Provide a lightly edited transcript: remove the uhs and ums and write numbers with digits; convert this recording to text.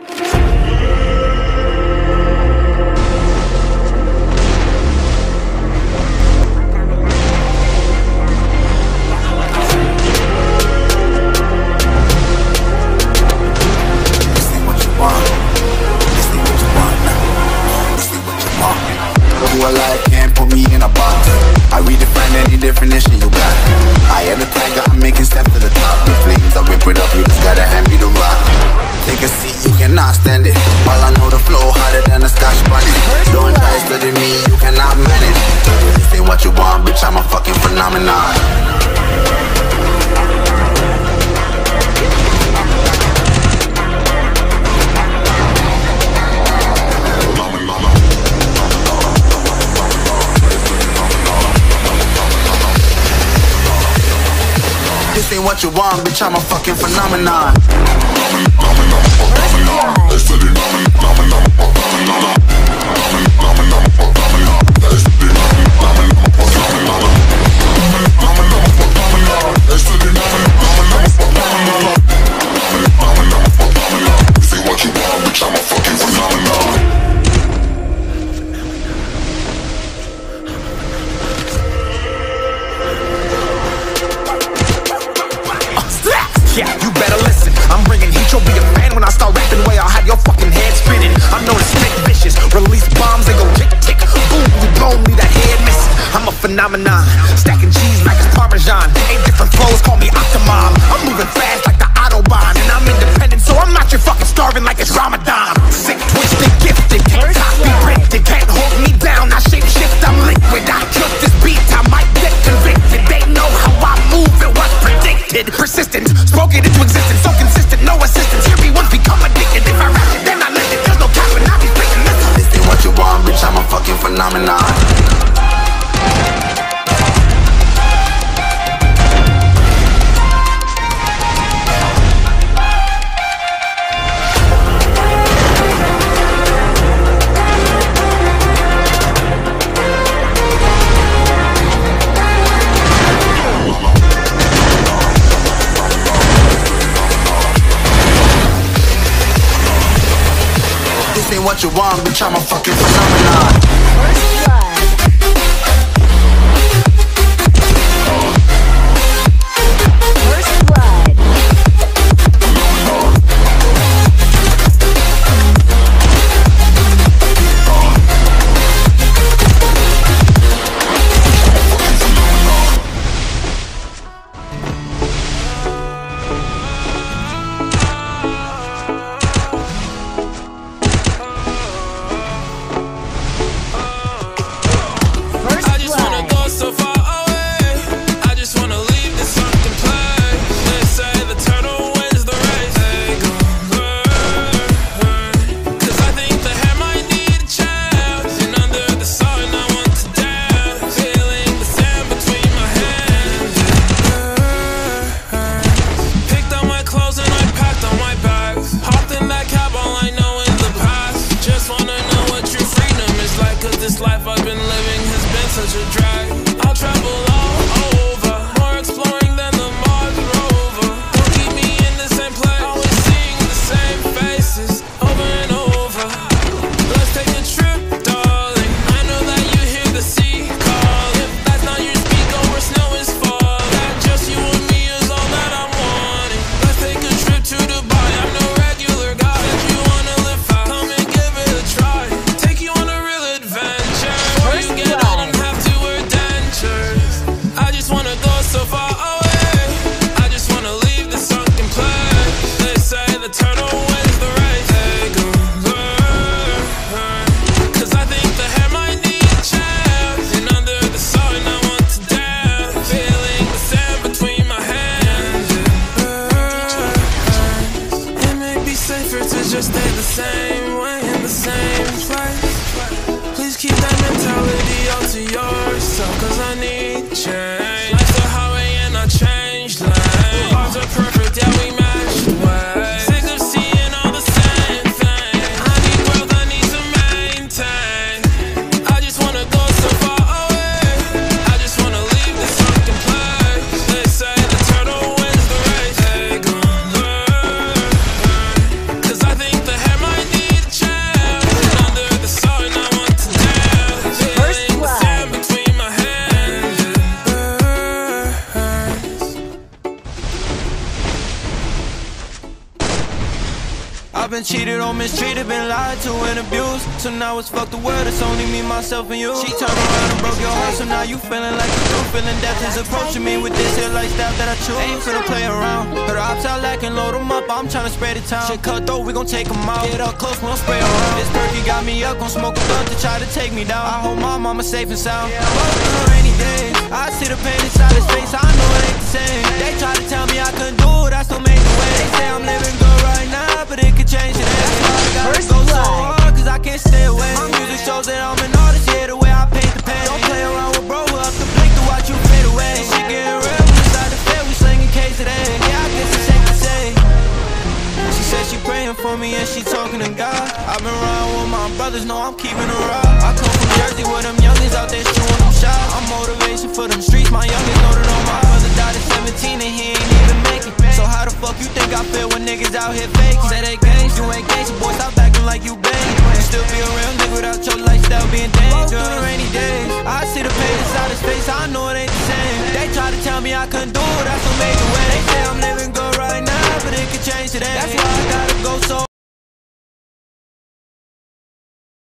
Can't put me in a box. I redefine any definition you got. I am the tiger, I'm making steps to the top. The flames, I whip it up, you just gotta hand me the rock. Take a seat, you cannot stand it. All I know, the flow harder than a Scotch bonnet. Don't try studying me, you cannot manage. This ain't what you want, bitch, I'm a fucking phenomenon. This ain't what you want, bitch, I'm a fucking phenomenon. Yeah, you better listen. I'm bringing heat, you'll be a fan when I start rapping. Way I'll have your fucking head spinning. I'm known as Stick Vicious. Release bombs, they go tick tick. Boom, you blown me that head missing. I'm a phenomenon, stacking cheese like it's Parmesan. 8 different flows, call me Octomom. I'm moving fast like the Autobahn, and I'm independent, so I'm not your fucking starving like it's Ramadan. Sick, twisted, gifted, can't copy, printed, can't hold me down. I shape shift, I'm liquid. I killed this beat, I might get convicted. They know how I move, it was predicted. Persistent, spoken into existence, so consistent, no assistance. Hear me once, become addicted. If I rap it, then I live it. There's no cap and I be spitting. This ain't what you want, bitch, I'm a fucking phenomenon. This ain't what you want, bitch, I'm a fucking phenomenon. First blood. turtle. Cause I think the I've been cheated on, mistreated, been lied to and abused. So now it's fuck the world, it's only me, myself and you. She turned around and broke your heart, so now you feeling like you do. Feeling death is approaching me with this here lifestyle that I choose. Ain't finna play around. Her ops out lacking, load them up, I'm tryna spray the town. Shit cut though, we gon' take them out. Get up close, we don't spray around. This turkey got me up, gon' smoke a blunt to try to take me down. I hope my mama safe and sound. Through the rainy days, I see the pain inside his face, I know it ain't the same. They try to tell me I couldn't do it, I still made the way. They say I'm living good right now, but it could change today. That's why I gotta go so hard, cause I can't stay away. My music shows that I'm an artist, yeah, the way I paint the pain. Don't play around with bro, we'll have to blink to watch you fade away. This shit getting real, inside the fair, we slinging K today. Yeah, I guess it's safe to say. She said she praying for me and she talking to God. I've been riding with my brothers, know I'm keeping it raw. I come from Jersey with them youngins out there shooting them shots. I'm motivation for them streets, my youngins know that all my brother died at 17 and he ain't even make it. So how the fuck you think I feel when niggas out here faking? Say they gangs, you ain't gangsta, boy, stop acting like you bang. You still be a real nigga without your lifestyle being dangerous. Through the rainy days, I see the pain inside his face, I know it ain't the same. They try to tell me I couldn't do it, I still made the way. They say I'm living good right now, but it could change today. That's why I gotta go so